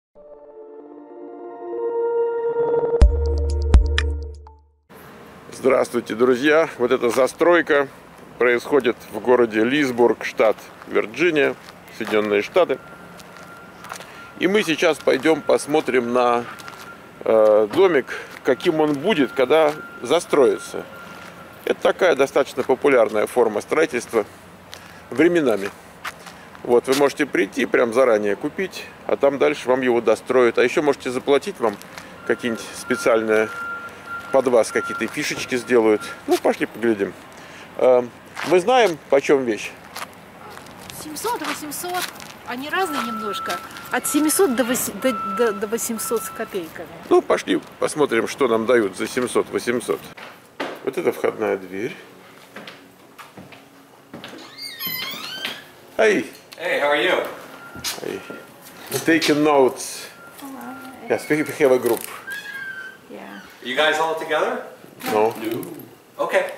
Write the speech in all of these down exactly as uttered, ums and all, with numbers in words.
Здравствуйте, друзья! Вот эта застройка происходит в городе Лисбург, штат Вирджиния, Соединенные Штаты. И мы сейчас пойдем посмотрим на э, домик, каким он будет, когда застроится. Это такая достаточно популярная форма строительства временами. Вот, вы можете прийти, прям заранее купить, а там дальше вам его достроят. А еще можете заплатить, вам какие-нибудь специальные под вас какие-то фишечки сделают. Ну, пошли поглядим. Мы знаем, почем вещь? семьсот, восемьсот. Они разные немножко. От семисот до восьмисот с копейками. Ну, пошли посмотрим, что нам дают за семьсот-восемьсот. Вот это входная дверь. Hey. Hey, how are you? Hey. Taking notes. Yes, we have a group. Yeah. Are you guys all together? No. No. Okay.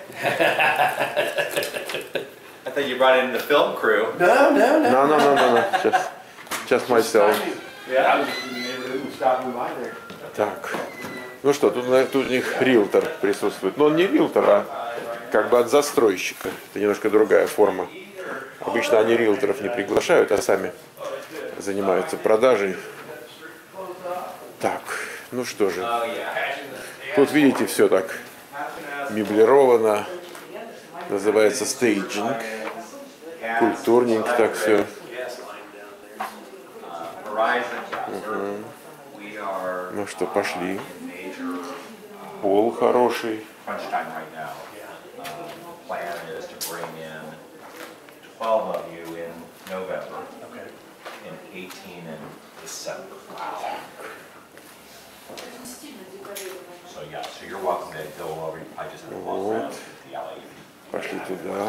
I thought you brought in the film crew. No, no, no. No, no, no, no, no. Just, just myself. Yeah, I was just in the neighborhood and stopping by there. Так. Ну что, тут, тут у них риэлтор присутствует. Но он не риэлтор, а как бы от застройщика. Это немножко другая форма. Обычно они риэлторов не приглашают, а сами занимаются продажей. Так, ну что же. Тут, видите, все так меблировано. Называется стейджинг. Культурненько так все. Угу. Ну что, пошли. Пол хороший. twelve of you in November, okay, and eighteen in December. Wow. So yeah, so you're welcome to go over. I just have to walk around the alley. Пошли туда.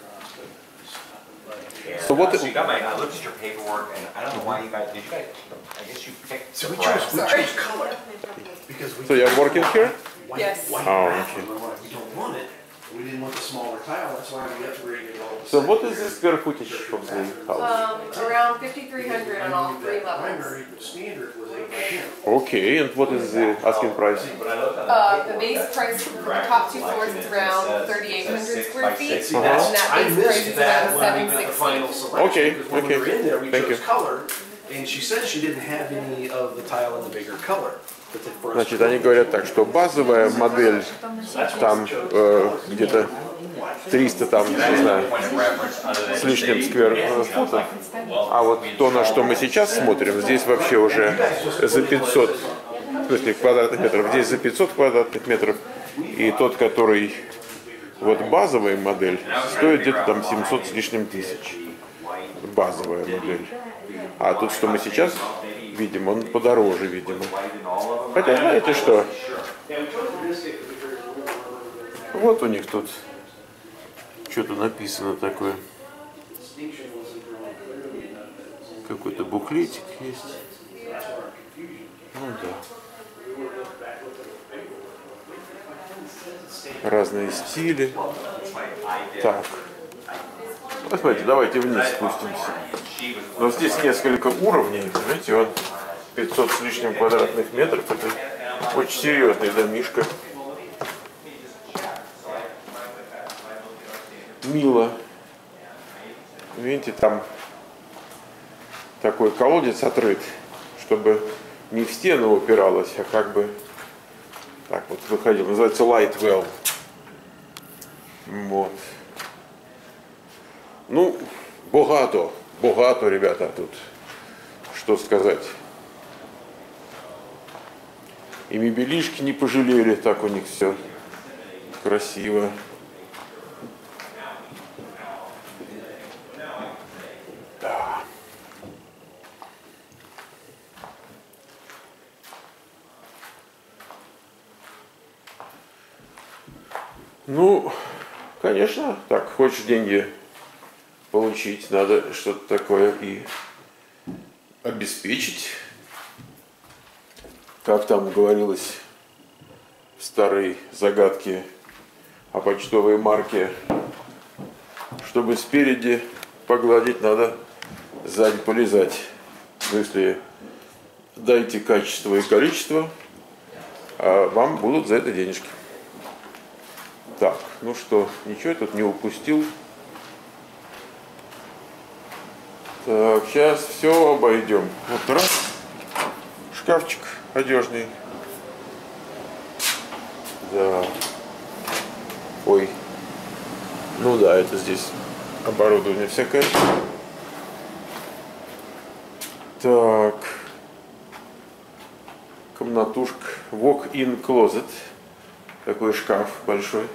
And, So what? Uh, so you got my. I looked at your paperwork, and I don't know why you guys. Did you guys? I guess you picked. So we chose, we chose color because we. So you're working here? White, Yes. White Oh, bathroom, okay. we don't want it. We didn't want the smaller tile. That's why we upgraded all. So what is the square footage of the house? Um, around fifty-three hundred on all three levels. Primary standard was eight by ten. Okay, and what is the asking price? Uh, the base price for the top two floors is around thirty-eight hundred square feet, See, and that's, that I base price missed is that around when seven we got the sixty. final selection. Okay, Because when okay. we were in there, we Thank chose you. color, and she said she didn't have any of the tile in the bigger color. But then for us Значит, to- они говорят так, что базовая модель там э, где-то триста там, не знаю, с лишним сквер футов. А вот то, на что мы сейчас смотрим, здесь вообще уже за пятьсот, в смысле, квадратных метров, здесь за пятьсот квадратных метров. И тот, который вот базовая модель, стоит где-то там семьсот с лишним тысяч. Базовая модель. А тут, что мы сейчас видим, он подороже, видимо. Хотя, знаете что? Вот у них тут что-то написано такое. Какой-то буклетик есть. Ну да. Разные стили. Так. Посмотрите, давайте вниз спустимся. Но здесь несколько уровней, понимаете, он пятьсот с лишним квадратных метров. Это очень серьезный домишко. Мило. Видите, там такой колодец отрыт, чтобы не в стену упиралось, а как бы так вот выходил. Называется light well. Вот. Ну, богато, богато, ребята, тут. Что сказать. И мебелишки не пожалели, так у них все красиво. Да. Ну, конечно, так, хочешь деньги получить, надо что-то такое и обеспечить. Как там говорилось в старой загадке о почтовой марке, чтобы спереди погладить, надо сзади полезать. Если дайте качество и количество, а вам будут за это денежки. Так, ну что, ничего я тут не упустил. Так, сейчас все обойдем. Вот раз, шкафчик одежный. Да. Ой. Ну да, это здесь оборудование всякое. Так. Комнатушка. Walk-in closet. Такой шкаф большой.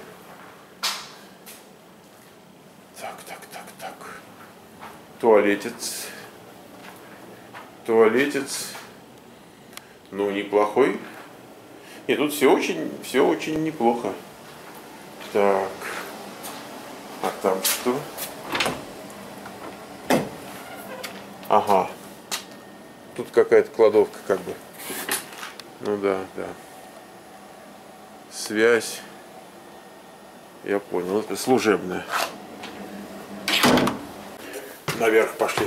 Так, так, так, так. Туалетец. Туалетец. Ну, неплохой. Нет, тут все очень, все очень неплохо. Так. А там что? Ага. Тут какая-то кладовка как бы. Ну да, да. Связь. Я понял, это служебная. Наверх пошли.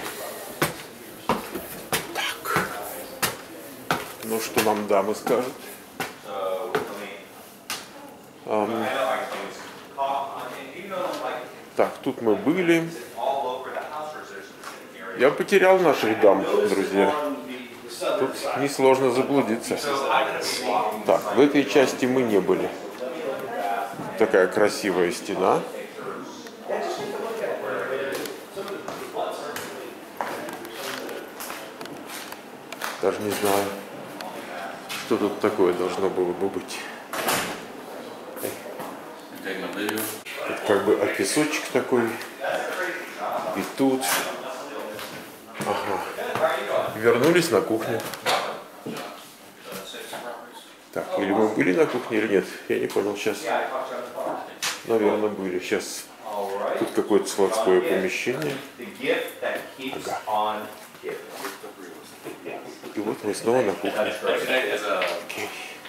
Так. Ну что нам дамы скажут? Um, так, тут мы были. Я потерял наших дам, друзья. Тут несложно заблудиться. Так, в этой части мы не были. Такая красивая стена. Даже не знаю, что тут такое должно было бы быть. Тут как бы а песочек такой. И тут. Ага. Вернулись на кухню. Так, или мы были на кухне, или нет? Я не понял сейчас. Наверное, были. Сейчас тут какое-то складское помещение. Ага. И вот мы снова на кухне. Окей.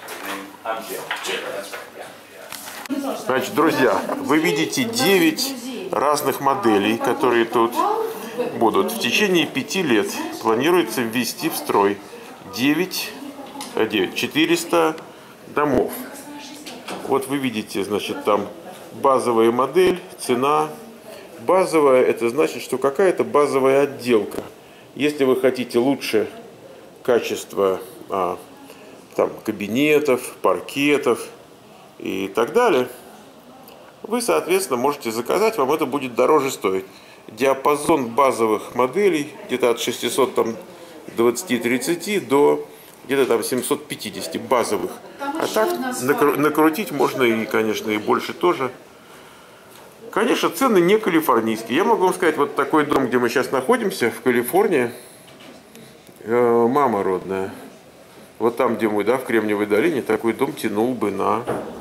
Значит, друзья, вы видите девять разных моделей, которые тут будут. В течение пяти лет планируется ввести в строй девять, девять, четыреста домов. Вот вы видите, значит, там базовая модель, цена. Базовая, это значит, что какая-то базовая отделка. Если вы хотите лучше качество а, там, кабинетов, паркетов и так далее, вы, соответственно, можете заказать, вам это будет дороже стоить. Диапазон базовых моделей где-то от шестисот двадцати-тридцати до где-то там семисот пятидесяти базовых. А так накру- накрутить можно и, конечно, и больше тоже. Конечно, цены не калифорнийские. Я могу вам сказать, вот такой дом, где мы сейчас находимся, в Калифорнии, э, мама родная. Вот там, где мы, да, в Кремниевой долине, такой дом тянул бы на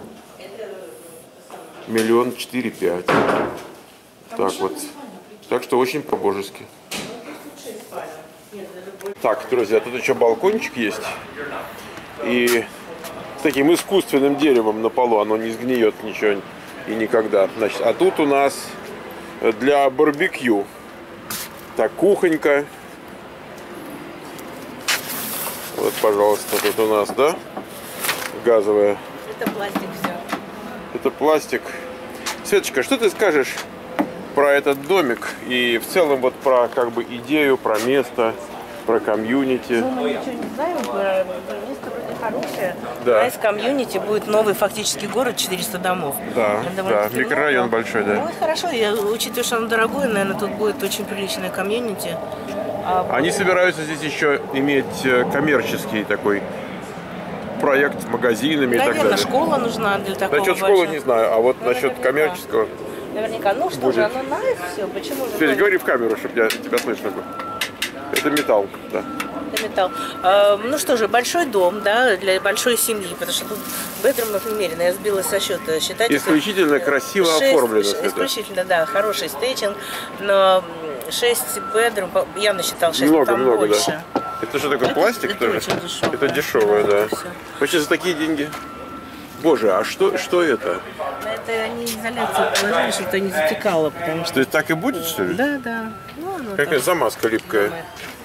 миллион четыре-пять. Так вот. Так что очень по-божески. Так, друзья, тут еще балкончик есть. И с таким искусственным деревом на полу, оно не сгниет ничего и никогда. Значит, а тут у нас для барбекю. Так, кухонька. Вот, пожалуйста, тут у нас, да, газовая. Это пластик все. Это пластик. Светочка, что ты скажешь про этот домик и в целом вот про как бы идею, про место, про комьюнити? Ну, мы ничего не знаем, место вроде хорошее. Да. А из комьюнити будет новый фактически город, четыреста домов. Да, Это да, довольно-таки микрорайон много. большой, да. Ну, хорошо, я, учитывая, что он дорогой, наверное, тут будет очень приличное комьюнити. А Они собираются здесь еще иметь э, коммерческий такой проект с магазинами и так наверное, далее. школа нужна для такого. Насчет школы большого. не знаю, а вот Ну, насчет наверняка. коммерческого. Наверняка. Ну что будет. же, оно найс все. Почему же? Федя, найс? говори в камеру, чтобы я, тебя слышно было. Это металл, да. Это металл. А, ну что же, большой дом, да, для большой семьи, потому что тут бедрумов немерено. Я сбилась со счета. Считать, Исключительно это красиво шесть- оформлено, ш- Света. Исключительно, да, хороший стейчинг, но шесть бедрум, я насчитал шесть, Много, там много, больше. да. Это что такое, Это- пластик это тоже? очень дешевое. Это дешевое, Да, да. это всё. Вообще за такие деньги. Боже, а что, что это? Это они изоляцию положили, чтобы это не затекало, потому что... То есть так и будет, что ли? Да, да. Ну, оно Какая так. замазка липкая.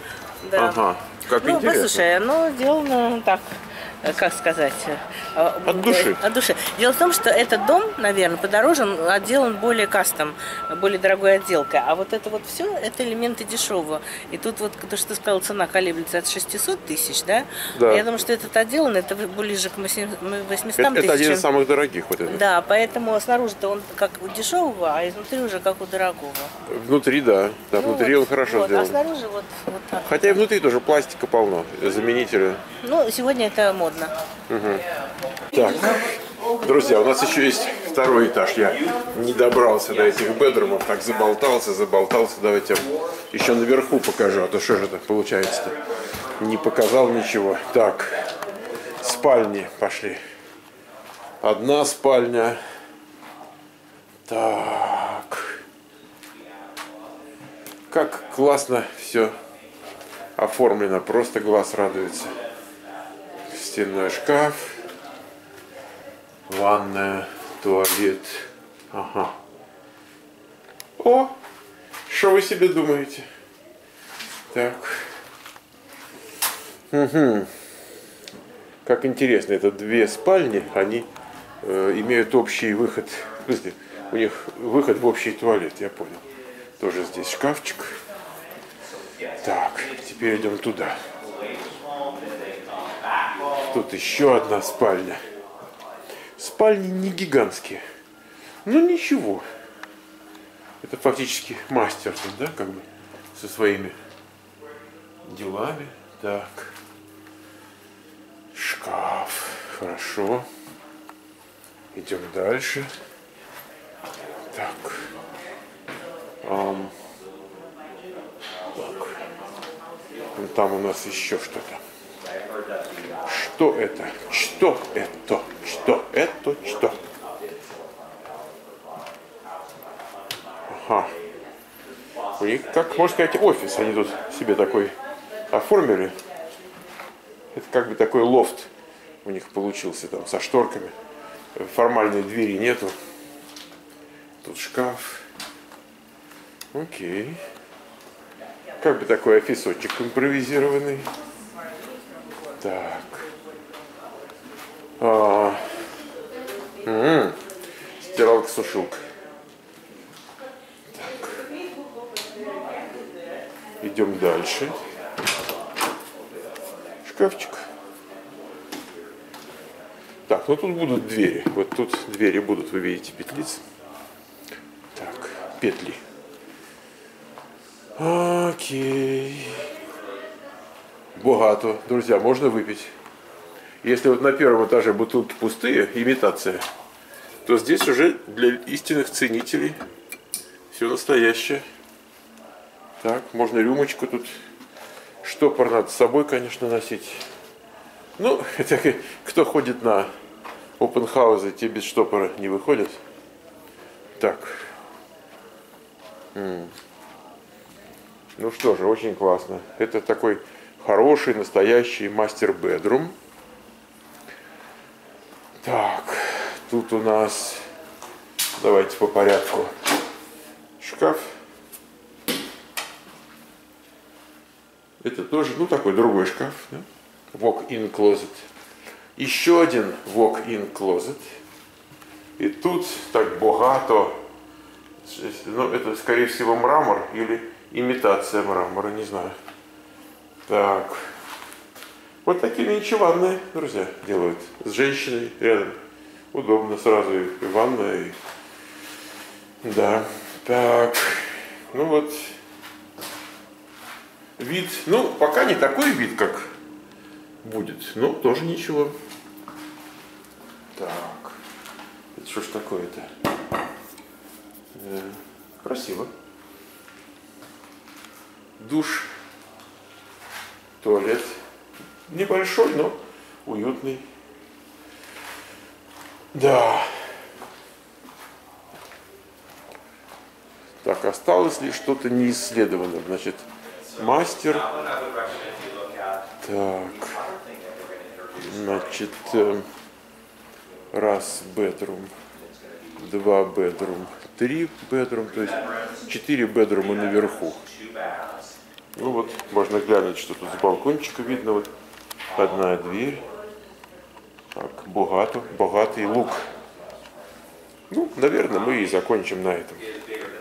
да. Ага, как Ну, интересно. послушай, оно сделано так, э, как сказать... э, От души. От души. Дело в том, что этот дом, наверное, подороже, он отделан более кастом, более дорогой отделкой. А вот это вот все, это элементы дешевого. И тут вот, то, что ты сказал, цена колеблется от шестисот тысяч, да? Да. Я думаю, что этот отделан, это ближе к восьмистам Это, это один тысячам. из самых дорогих вот это. Да, поэтому снаружи-то он как у дешевого, а изнутри уже как у дорогого. Внутри, да. Да, Ну внутри вот, он хорошо вот, сделан. А снаружи вот, вот так. Хотя и внутри тоже пластика полно, заменителя. Ну, сегодня это модно. Так, друзья, у нас еще есть второй этаж. Я не добрался до этих бедрумов, так заболтался, заболтался. Давайте я вам еще наверху покажу, а то что же это получается-то? Не показал ничего. Так, спальни пошли. Одна спальня. Так. Как классно все оформлено, просто глаз радуется. Стенной шкаф, ванная, туалет. Ага. О, что вы себе думаете? Так. Угу. Как интересно, это две спальни, они э, имеют общий выход. В смысле, у них выход в общий туалет, я понял. Тоже здесь шкафчик. Так, теперь идем туда. Тут еще одна спальня. Спальни не гигантские. Ну ничего. Это фактически мастер тут, да, как бы, со своими делами. Так. Шкаф. Хорошо. Идем дальше. Так. Ам. Так. Ну, там у нас еще что-то. Что это? Что это? Что это? Что? Ага. У них, как можно сказать, офис. Они тут себе такой оформили. Это как бы такой лофт у них получился там со шторками. Формальной двери нету. Тут шкаф. Окей. Как бы такой офисочек импровизированный. Так. А, м-м, стиралка-сушилка. Так. Идем дальше. Шкафчик. Так, ну тут будут двери. Вот тут двери будут, вы видите, петлицы. Так, петли. Окей. Богато. Друзья, можно выпить. Если вот на первом этаже бутылки пустые, имитация, то здесь уже для истинных ценителей все настоящее. Так, можно рюмочку тут. Штопор надо с собой, конечно, носить. Ну, это кто ходит на опенхаузы, те без штопора не выходят. Так. М-м. Ну что же, очень классно. Это такой хороший, настоящий мастер-бедрум. Так, тут у нас, давайте по порядку, шкаф. Это тоже, ну, такой другой шкаф, да? Walk-in closet. Еще один walk-in closet. И тут так богато, ну, это, скорее всего, мрамор или имитация мрамора, не знаю. Так. Вот такие нынче ванны, друзья, делают. С женщиной рядом. Удобно сразу и ванна, и... Да. Так. Ну вот. Вид. Ну, пока не такой вид, как будет. Но тоже ничего. Так. Это что ж такое-то? Э, красиво. Душ. Туалет. Небольшой, но уютный. Да. Так, осталось ли что-то не исследовано? Значит, мастер. Так. Значит, раз бедрум, два бедрум, три бедрум, то есть четыре бедрума наверху. Ну вот, можно глянуть, что тут с балкончика видно. Вот одна дверь. Так, богато, богатый лук. Ну, наверное, мы и закончим на этом.